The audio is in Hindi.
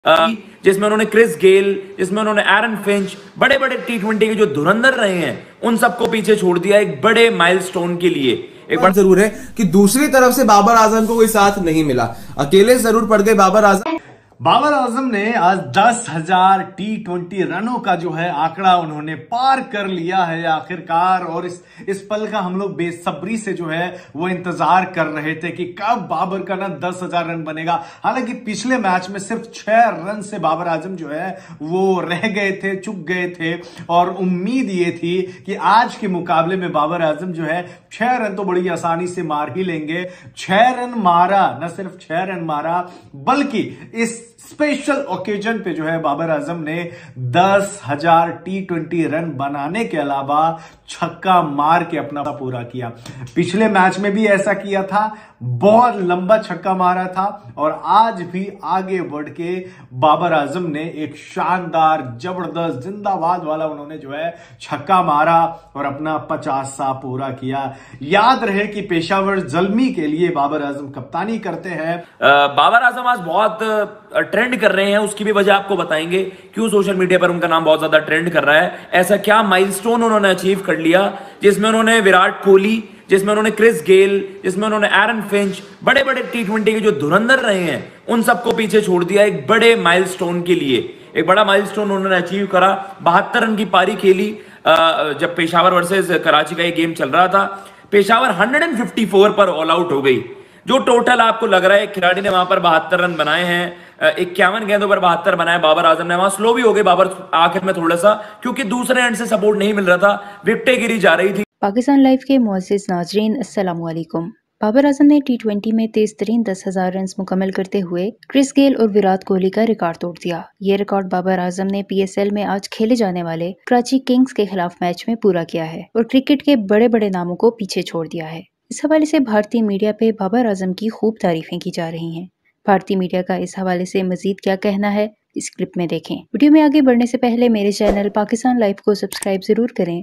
जिसमें उन्होंने क्रिस गेल, जिसमें उन्होंने एरन फिंच, बड़े बड़े टी20 के जो धुरंधर रहे हैं उन सबको पीछे छोड़ दिया एक बड़े माइलस्टोन के लिए। एक बार जरूर है कि दूसरी तरफ से बाबर आजम को कोई साथ नहीं मिला, अकेले जरूर पड़ गए बाबर आजम। बाबर आजम ने आज 10,000 टी20 रनों का जो है आंकड़ा उन्होंने पार कर लिया है आखिरकार। और इस पल का हम लोग बेसब्री से जो है वो इंतजार कर रहे थे कि कब बाबर का ना 10,000 रन बनेगा। हालांकि पिछले मैच में सिर्फ 6 रन से बाबर आजम जो है वो रह गए थे, चुक गए थे। और उम्मीद ये थी कि आज के मुकाबले में बाबर आजम जो है 6 रन तो बड़ी आसानी से मार ही लेंगे। 6 रन मारा, न सिर्फ 6 रन मारा बल्कि इस स्पेशल ओकेजन पे जो है बाबर आजम ने 10,000 टी20 रन बनाने के अलावा छक्का मार के अपना पूरा किया। पिछले मैच में भी ऐसा किया था, बहुत लंबा छक्का मारा था। और आज भी आगे बढ़ के बाबर आजम ने एक शानदार जबरदस्त जिंदाबाद वाला उन्होंने जो है छक्का मारा और अपना 50 पूरा किया। याद रहे कि पेशावर जल्मी के लिए बाबर आजम कप्तानी करते हैं। बाबर आजम आज बहुत ट्रेंड कर रहे हैं, उसकी भी वजह आपको बताएंगे क्यों सोशल मीडिया पर उनका नाम बहुत ज्यादा ट्रेंड कर रहा है। ऐसा क्या माइलस्टोन उन्होंने अचीव कर लिया जिसमें उन्होंने विराट कोहली, जिसमें उन्होंने क्रिस गेल, जिसमें उन्होंने एरन फिंच, बड़े बड़े टी20 के जो धुरंधर रहे हैं उन सबको पीछे छोड़ दिया एक बड़े माइलस्टोन के लिए। एक बड़ा माइलस्टोन उन्होंने अचीव करा। 72 रन की पारी खेली जब पेशावर वर्सेस कराची का ये गेम चल रहा था। पेशावर 154 पर ऑल आउट हो गई। जो टोटल आपको लग रहा है खिलाड़ी ने वहां पर 72 रन बनाए हैं, 51 गेंदों पर 72 बनाए बाबर आजम ने। वहां स्लो भी हो गए बाबर आखिर में थोड़ा सा, क्योंकि दूसरे एंड से सपोर्ट नहीं मिल रहा था, विकेटें गिरी जा रही थी। पाकिस्तान लाइव के मुअज़्ज़िज़ नाज़रीन, अस्सलामु अलैकुम। बाबर आजम ने टी20 में तेज तरीन 10,000 रन मुकम्मल करते हुए क्रिस गेल और विराट कोहली का रिकॉर्ड तोड़ दिया। ये रिकॉर्ड बाबर आजम ने PSL में आज खेले जाने वाले कराची किंग्स के खिलाफ मैच में पूरा किया है और क्रिकेट के बड़े बड़े नामों को पीछे छोड़ दिया है। इस हवाले से भारतीय मीडिया पे बाबर आजम की खूब तारीफें की जा रही हैं। भारतीय मीडिया का इस हवाले से मजीद क्या कहना है, इस क्लिप में देखें। वीडियो में आगे बढ़ने से पहले मेरे चैनल पाकिस्तान लाइव को सब्सक्राइब जरूर करें